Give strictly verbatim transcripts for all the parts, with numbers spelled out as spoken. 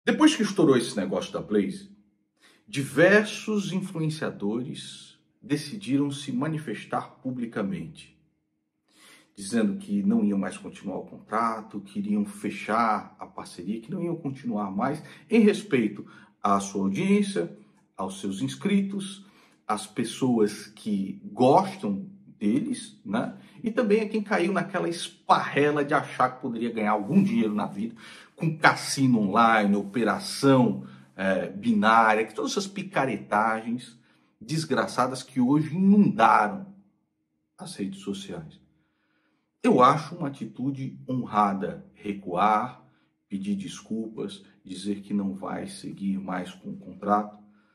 Depois que estourou esse negócio da Blaze, diversos influenciadores decidiram se manifestar publicamente, dizendo que não iam mais continuar o contrato, que iriam fechar a parceria, que não iam continuar mais, em respeito à sua audiência, aos seus inscritos, às pessoas que gostam deles, né? E também a quem caiu naquela esparrela de achar que poderia ganhar algum dinheiro na vida com cassino online, operação é, binária, que todas essas picaretagens desgraçadas que hoje inundaram as redes sociais. Eu acho uma atitude honrada recuar, pedir desculpas, dizer que não vai seguir mais com o contrato.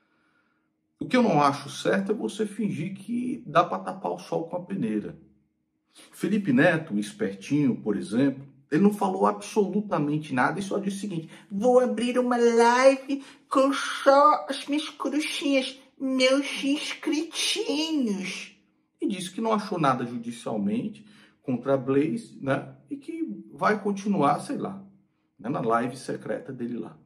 O que eu não acho certo é você fingir que dá para tapar o sol com a peneira. Felipe Neto, espertinho, por exemplo, ele não falou absolutamente nada e só disse o seguinte: vou abrir uma live com só as minhas coruchinhas, meus inscritinhos. E disse que não achou nada judicialmente contra a Blaze, né? E que vai continuar, sei lá, né, na live secreta dele lá.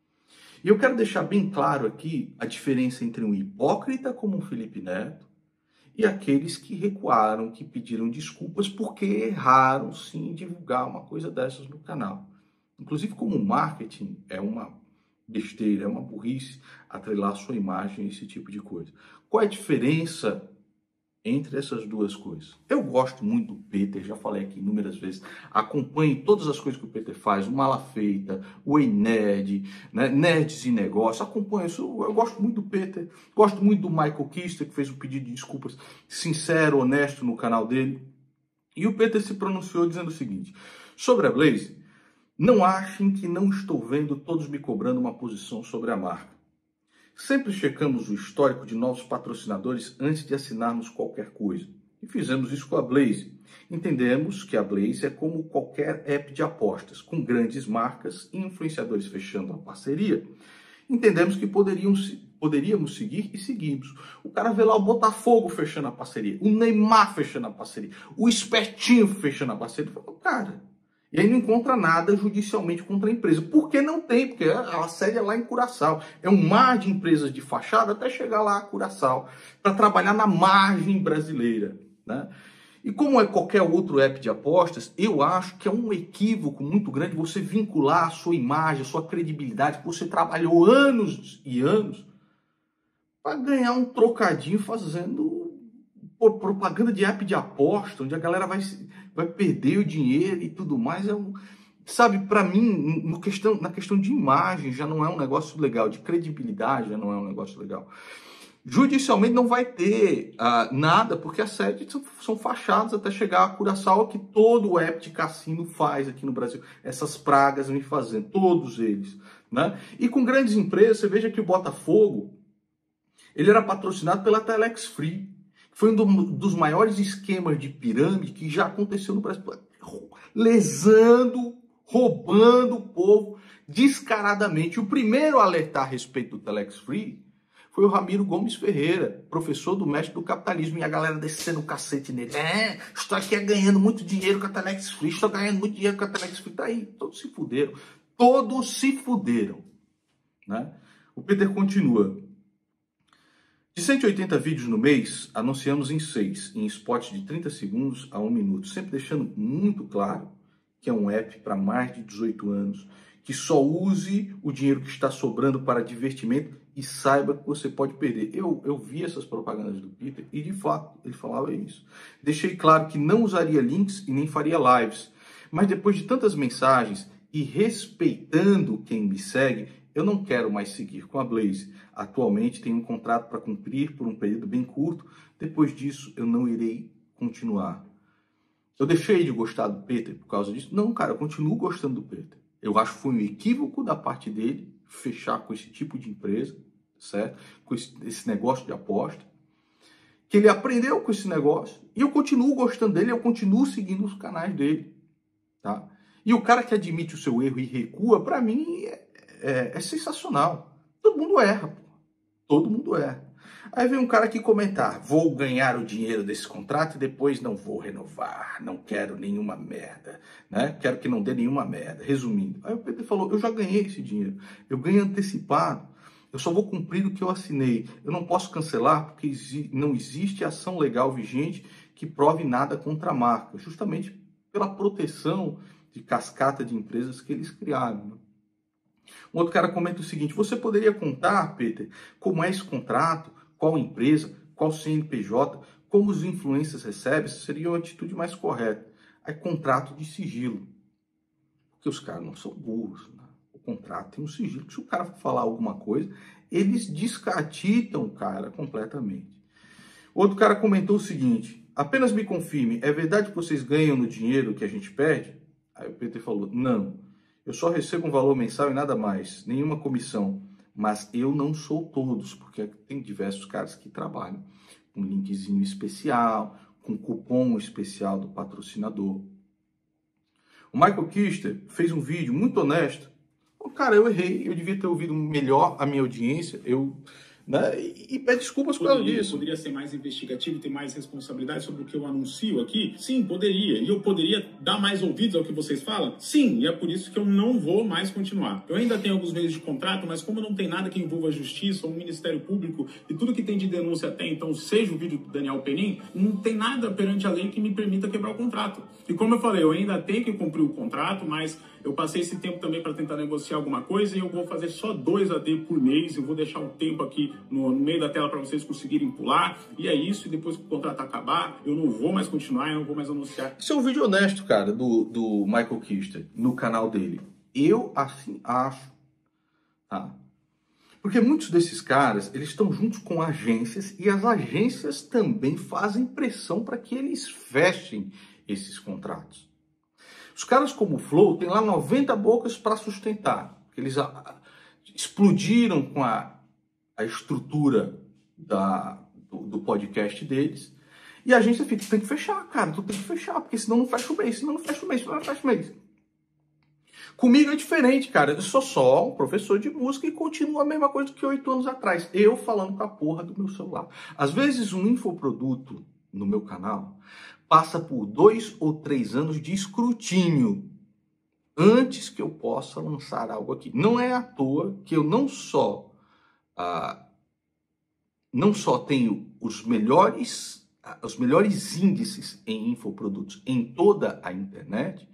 E eu quero deixar bem claro aqui a diferença entre um hipócrita como o Felipe Neto e aqueles que recuaram, que pediram desculpas porque erraram sim em divulgar uma coisa dessas no canal. Inclusive, como marketing é uma besteira, é uma burrice atrelar sua imagem a esse tipo de coisa. Qual é a diferença entre essas duas coisas? Eu gosto muito do Peter, já falei aqui inúmeras vezes, acompanhe todas as coisas que o Peter faz, o Mala Feita, o Ei Nerd, né? Nerds e Negócio, acompanho isso, eu gosto muito do Peter, gosto muito do Michael Kister, que fez um pedido de desculpas sincero, honesto no canal dele, e o Peter se pronunciou dizendo o seguinte: sobre a Blaze, não achem que não estou vendo todos me cobrando uma posição sobre a marca. Sempre checamos o histórico de novos patrocinadores antes de assinarmos qualquer coisa. E fizemos isso com a Blaze. Entendemos que a Blaze é como qualquer app de apostas, com grandes marcas e influenciadores fechando a parceria. Entendemos que poderiam, poderíamos seguir e seguimos. O cara vê lá o Botafogo fechando a parceria, o Neymar fechando a parceria, o Espertinho fechando a parceria. Fala, cara... E aí não encontra nada judicialmente contra a empresa. Por que não tem? Porque a sede é lá em Curaçao. É um mar de empresas de fachada até chegar lá a Curaçao, para trabalhar na margem brasileira, né? E como é qualquer outro app de apostas, eu acho que é um equívoco muito grande você vincular a sua imagem, a sua credibilidade, que você trabalhou anos e anos, para ganhar um trocadinho fazendo propaganda de app de aposta, onde a galera vai, vai perder o dinheiro e tudo mais. É um, sabe, para mim, no questão, na questão de imagem, já não é um negócio legal, de credibilidade já não é um negócio legal. Judicialmente não vai ter uh, nada, porque as sedes são, são fachadas até chegar a Curaçao, que todo o app de cassino faz aqui no Brasil. Essas pragas vêm fazendo, todos eles, né? E com grandes empresas, você veja que o Botafogo, ele era patrocinado pela Telex Free. Foi um do, dos maiores esquemas de pirâmide que já aconteceu no Brasil. Lesando, roubando o povo descaradamente. O primeiro a alertar a respeito do Telex Free foi o Ramiro Gomes Ferreira, professor do Mestre do Capitalismo. E a galera descendo o cacete nele. É, estou aqui ganhando muito dinheiro com a Telex Free. Estou ganhando muito dinheiro com a Telex Free. Tá aí, todos se fuderam. Todos se fuderam, né? O Peter continua. De cento e oitenta vídeos no mês, anunciamos em seis, em spots de trinta segundos a um minuto, sempre deixando muito claro que é um app para mais de dezoito anos, que só use o dinheiro que está sobrando para divertimento e saiba que você pode perder. Eu, eu vi essas propagandas do Peter e, de fato, ele falava isso. Deixei claro que não usaria links e nem faria lives, mas depois de tantas mensagens e respeitando quem me segue, eu não quero mais seguir com a Blaze. Atualmente tenho um contrato para cumprir por um período bem curto. Depois disso, eu não irei continuar. Eu deixei de gostar do Peter por causa disso? Não, cara, eu continuo gostando do Peter. Eu acho que foi um equívoco da parte dele fechar com esse tipo de empresa, certo? Com esse, esse negócio de aposta. Que ele aprendeu com esse negócio. E eu continuo gostando dele, eu continuo seguindo os canais dele, tá? E o cara que admite o seu erro e recua, para mim, é, é, é sensacional. Todo mundo erra, pô. Todo mundo erra. Aí vem um cara aqui comentar, vou ganhar o dinheiro desse contrato e depois não vou renovar, não quero nenhuma merda, né? Quero que não dê nenhuma merda. Resumindo, aí o P T falou, eu já ganhei esse dinheiro, eu ganhei antecipado, eu só vou cumprir o que eu assinei, eu não posso cancelar porque não existe ação legal vigente que prove nada contra a marca, justamente pela proteção de cascata de empresas que eles criaram, né? Um outro cara comenta o seguinte, você poderia contar, Peter, como é esse contrato, qual empresa, qual C N P J, como os influencers recebem, seria uma atitude mais correta. Aí, contrato de sigilo, porque os caras não são burros, né? O contrato tem um sigilo, se o cara for falar alguma coisa, eles descartitam o cara completamente. Outro cara comentou o seguinte, apenas me confirme, é verdade que vocês ganham no dinheiro que a gente pede? Aí o Peter falou, não. Eu só recebo um valor mensal e nada mais, nenhuma comissão. Mas eu não sou todos, porque tem diversos caras que trabalham com linkzinho especial, com cupom especial do patrocinador. O Michael Kister fez um vídeo muito honesto. Oh, cara, eu errei, eu devia ter ouvido melhor a minha audiência, eu... Né? E, e pede desculpas por causa disso. Poderia ser mais investigativo, ter mais responsabilidade sobre o que eu anuncio aqui? Sim, poderia. E eu poderia dar mais ouvidos ao que vocês falam? Sim, e é por isso que eu não vou mais continuar. Eu ainda tenho alguns meses de contrato, mas como não tem nada que envolva a justiça, o Ministério Público e tudo que tem de denúncia até então, seja o vídeo do Daniel Penin, não tem nada perante a lei que me permita quebrar o contrato. E como eu falei, eu ainda tenho que cumprir o contrato, mas eu passei esse tempo também para tentar negociar alguma coisa e eu vou fazer só dois A D por mês. Eu vou deixar um tempo aqui no, no meio da tela para vocês conseguirem pular. E é isso. E depois que o contrato acabar, eu não vou mais continuar, eu não vou mais anunciar. Esse é um vídeo honesto, cara, do, do Michael Kister, no canal dele. Eu assim acho, tá? Porque muitos desses caras, eles estão juntos com agências e as agências também fazem pressão para que eles fechem esses contratos. Os caras como o Flow têm lá noventa bocas para sustentar. Eles a, a, explodiram com a, a estrutura da, do, do podcast deles. E a agência fica, tu tem que fechar, cara, tu tem que fechar, porque senão não fecha o mês, senão não fecha o mês, senão não fecha o mês. Comigo é diferente, cara. Eu sou só um professor de música e continuo a mesma coisa do que oito anos atrás. Eu falando com a porra do meu celular. Às vezes um infoproduto no meu canal passa por dois ou três anos de escrutínio antes que eu possa lançar algo aqui. Não é à toa que eu não só, ah, não só tenho os melhores, ah, os melhores índices em infoprodutos em toda a internet,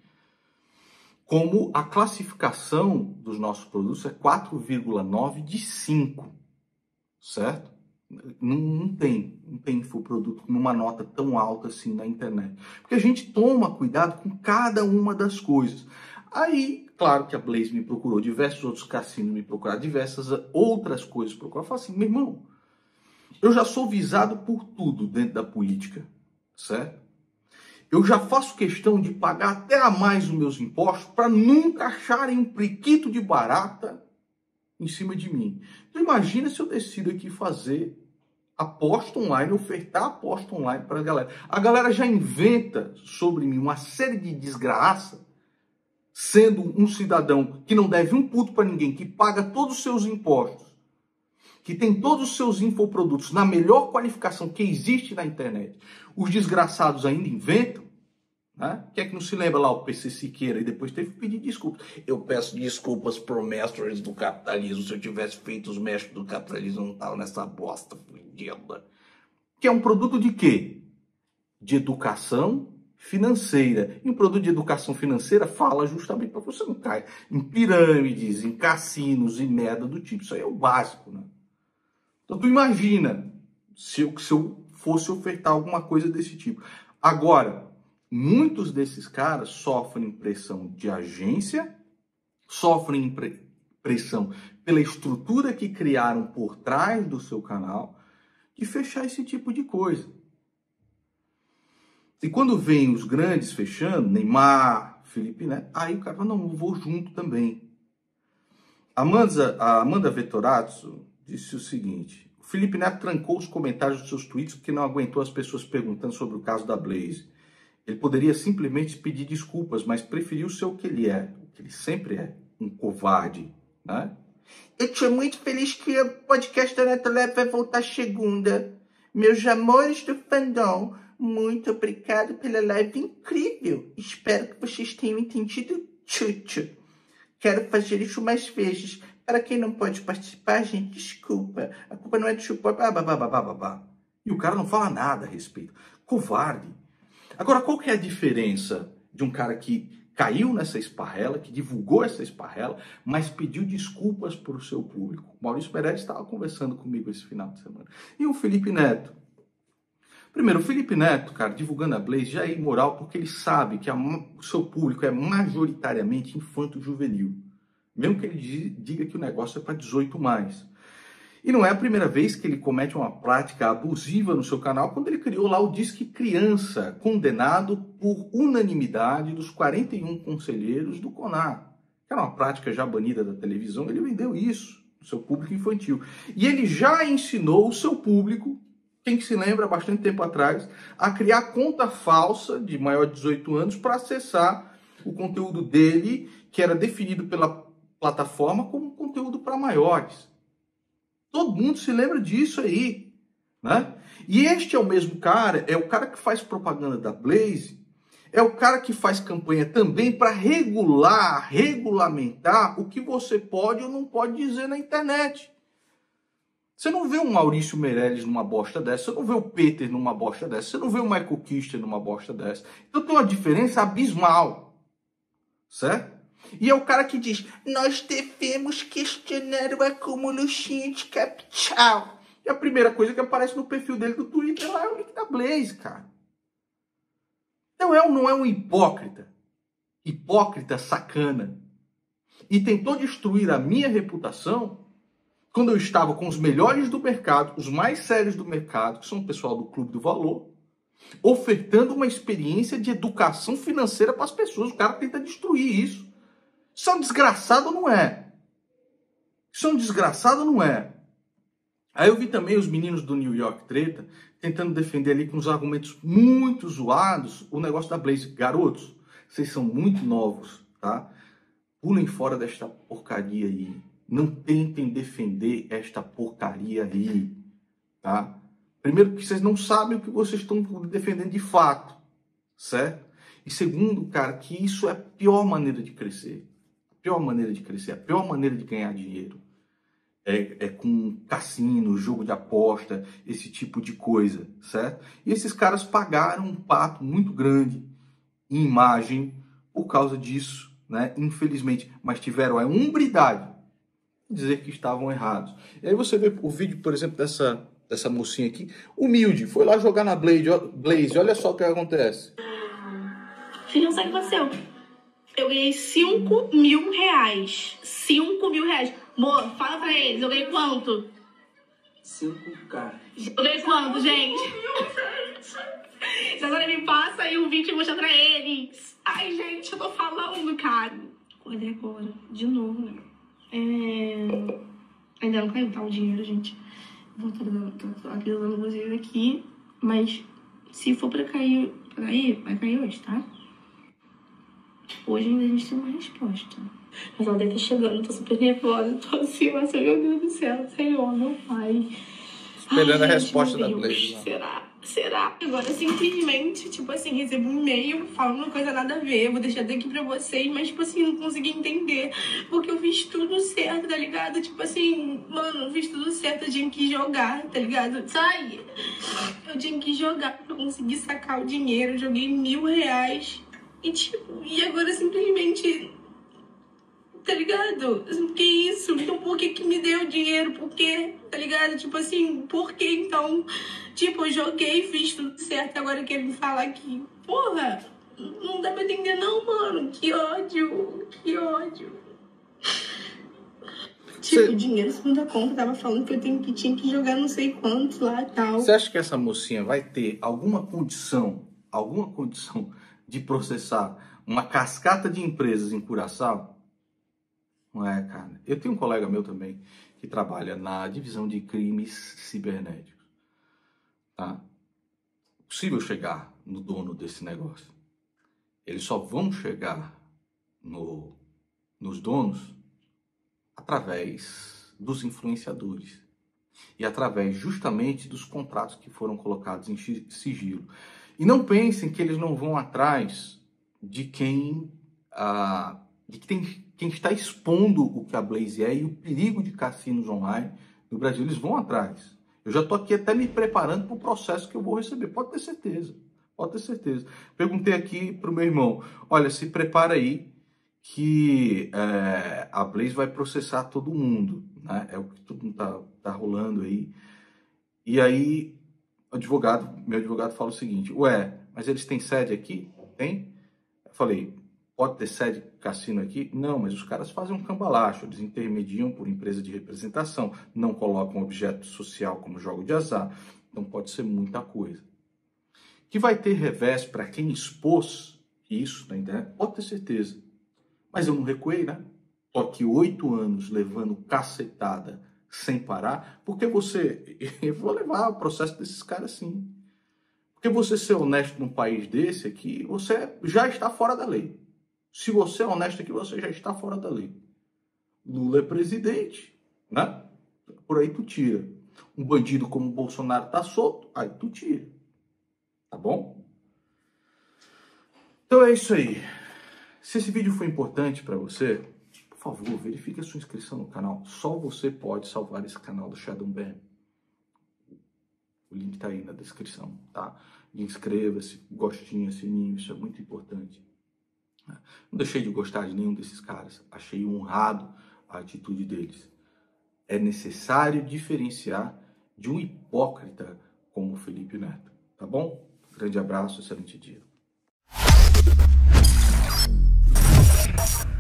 como a classificação dos nossos produtos é quatro vírgula nove de cinco, certo? Não, não tem, não tem infoproduto numa nota tão alta assim na internet. Porque a gente toma cuidado com cada uma das coisas. Aí, claro que a Blaze me procurou, diversos outros cassinos me procuraram, diversas outras coisas procuraram. Eu falo assim, meu irmão, eu já sou visado por tudo dentro da política, certo? Eu já faço questão de pagar até a mais os meus impostos para nunca acharem um priquito de barata em cima de mim. Então imagina se eu decido aqui fazer aposta online, ofertar aposta online para a galera. A galera já inventa sobre mim uma série de desgraça, sendo um cidadão que não deve um puto para ninguém, que paga todos os seus impostos, que tem todos os seus infoprodutos na melhor qualificação que existe na internet. Os desgraçados ainda inventam, né? Quem é que não se lembra lá o P C Siqueira e depois teve que pedir desculpas? Eu peço desculpas pro mestres do capitalismo. Se eu tivesse feito os mestres do capitalismo, não tava nessa bosta fudida. Que é um produto de quê? De educação financeira. E um produto de educação financeira fala justamente para você não cair em pirâmides, em cassinos e merda do tipo. Isso aí é o básico, né? Então tu imagina se eu, se eu fosse ofertar alguma coisa desse tipo. Agora, muitos desses caras sofrem pressão de agência, sofrem pressão pela estrutura que criaram por trás do seu canal, de fechar esse tipo de coisa. E quando vem os grandes fechando, Neymar, Felipe Neto, aí o cara fala, não, eu vou junto também. Amanda, a Amanda Vettorazzo disse o seguinte, o Felipe Neto trancou os comentários dos seus tweets porque não aguentou as pessoas perguntando sobre o caso da Blaze. Ele poderia simplesmente pedir desculpas, mas preferiu ser o que ele é, o que ele sempre é, um covarde, né? Eu estou muito feliz que o podcast da Natolé vai voltar segunda. Meus amores do fandom, muito obrigado pela live incrível. Espero que vocês tenham entendido tudo. Quero fazer isso mais vezes. Para quem não pode participar, gente, desculpa. A culpa não é do chupó. E o cara não fala nada a respeito. Covarde. Agora, qual que é a diferença de um cara que caiu nessa esparrela, que divulgou essa esparrela, mas pediu desculpas para o seu público? Maurício Meirelles estava conversando comigo esse final de semana. E o Felipe Neto? Primeiro, o Felipe Neto, cara, divulgando a Blaze, já é imoral porque ele sabe que a, o seu público é majoritariamente infanto-juvenil. Mesmo que ele diga que o negócio é para dezoito mais. E não é a primeira vez que ele comete uma prática abusiva no seu canal, quando ele criou lá o Disque Criança, condenado por unanimidade dos quarenta e um conselheiros do CONAR. Que era uma prática já banida da televisão, ele vendeu isso no seu público infantil. E ele já ensinou o seu público, quem que se lembra, há bastante tempo atrás, a criar conta falsa de maior de dezoito anos para acessar o conteúdo dele, que era definido pela plataforma como conteúdo para maiores. Todo mundo se lembra disso aí, né? E este é o mesmo cara, é o cara que faz propaganda da Blaze, é o cara que faz campanha também para regular, regulamentar o que você pode ou não pode dizer na internet. Você não vê um Maurício Meirelles numa bosta dessa, você não vê o Peter numa bosta dessa, você não vê o Michael Kister numa bosta dessa. Então tem uma diferença abismal, certo? E é o cara que diz, nós devemos questionar o acúmulo de capital. E a primeira coisa que aparece no perfil dele do Twitter lá é o link da Blaze, cara. Então é, não é um hipócrita. Hipócrita sacana. E tentou destruir a minha reputação quando eu estava com os melhores do mercado, os mais sérios do mercado, que são o pessoal do Clube do Valor, ofertando uma experiência de educação financeira para as pessoas. O cara tenta destruir isso. Isso é um desgraçado ou não é? Isso é um desgraçado ou não é? Aí eu vi também os meninos do New York Treta tentando defender ali com os argumentos muito zoados o negócio da Blaze. Garotos, vocês são muito novos, tá? Pulem fora desta porcaria aí. Não tentem defender esta porcaria aí, tá? Primeiro que vocês não sabem o que vocês estão defendendo de fato, certo? E segundo, cara, que isso é a pior maneira de crescer. A pior maneira de crescer, a pior maneira de ganhar dinheiro. É, é com cassino, jogo de aposta, esse tipo de coisa, certo? E esses caras pagaram um pato muito grande em imagem por causa disso, né? Infelizmente. Mas tiveram a umbridade de dizer que estavam errados. E aí você vê o vídeo, por exemplo, dessa, dessa mocinha aqui, humilde, foi lá jogar na Blaze, Blaze, olha só o que acontece. Filho, não sabe o que aconteceu. Eu ganhei cinco mil reais. cinco mil reais. Amor, fala pra eles, eu ganhei quanto? cinco K. Eu ganhei quanto, gente? Agora me passa aí um vídeo e mostra pra eles. Ai, gente, eu tô falando, cara. Olha agora, de novo, né? É... Ainda não caiu, tá, o dinheiro, gente. Vou estar dando, tô atualizando vocês aqui. Mas se for pra cair, pra cair, vai cair hoje, tá? Hoje ainda a gente tem uma resposta. Mas ela deve estar chegando, tô super nervosa, tô assim, mas meu Deus do céu, Senhor, meu Pai. Esperando Ai, a gente, resposta da meu Deus, Blaze. Né? Será? Será? Agora, simplesmente, tipo assim, recebo um e-mail falando uma coisa nada a ver. Eu vou deixar daqui pra vocês, mas, tipo assim, não consegui entender. Porque eu fiz tudo certo, tá ligado? Tipo assim, mano, eu fiz tudo certo, eu tinha que jogar, tá ligado? Sai! Eu tinha que jogar pra conseguir sacar o dinheiro. Eu joguei mil reais. E, tipo, e agora simplesmente... Tá ligado? Que isso? Então por que que me deu dinheiro? Por quê? Tá ligado? Tipo assim, por que então? Tipo, eu joguei, fiz tudo certo, agora quer me falar que... Porra, não dá pra entender não, mano. Que ódio, que ódio. Tipo, Cê... dinheiro segundo a conta, tava falando que eu tenho que, tinha que jogar não sei quantos lá e tal. Você acha que essa mocinha vai ter alguma condição, alguma condição de processar uma cascata de empresas em Curaçao? Não é, cara. Eu tenho um colega meu também que trabalha na divisão de crimes cibernéticos. Tá? É possível chegar no dono desse negócio. Eles só vão chegar no, nos donos através dos influenciadores e através justamente dos contratos que foram colocados em sigilo. E não pensem que eles não vão atrás de quem, ah, de quem, quem está expondo o que a Blaze é e o perigo de cassinos online no Brasil. Eles vão atrás. Eu já estou aqui até me preparando para o processo que eu vou receber. Pode ter certeza. Pode ter certeza. Perguntei aqui para o meu irmão, olha, se prepara aí que é, a Blaze vai processar todo mundo, né? É o que todo mundo tá, tá rolando aí. E aí, o advogado, meu advogado fala o seguinte, ué, mas eles têm sede aqui? Tem? Eu falei, pode ter sede cassino aqui? Não, mas os caras fazem um cambalacho, eles intermediam por empresa de representação, não colocam objeto social como jogo de azar, então pode ser muita coisa. Que vai ter revés para quem expôs isso na internet, pode ter certeza. Mas eu não recuei, né? Tô aqui oito anos levando cacetada sem parar, porque você... Eu vou levar o processo desses caras sim. Porque você ser honesto num país desse aqui, você já está fora da lei. Se você é honesto aqui, você já está fora da lei. Lula é presidente, né? Por aí tu tira. Um bandido como o Bolsonaro tá solto, aí tu tira. Tá bom? Então é isso aí. Se esse vídeo foi importante para você, por favor, verifique a sua inscrição no canal. Só você pode salvar esse canal do Shadow Ban. O link tá aí na descrição, tá? Inscreva-se, gostinho, sininho, isso é muito importante. Não deixei de gostar de nenhum desses caras. Achei honrado a atitude deles. É necessário diferenciar de um hipócrita como o Felipe Neto. Tá bom? Grande abraço, excelente dia.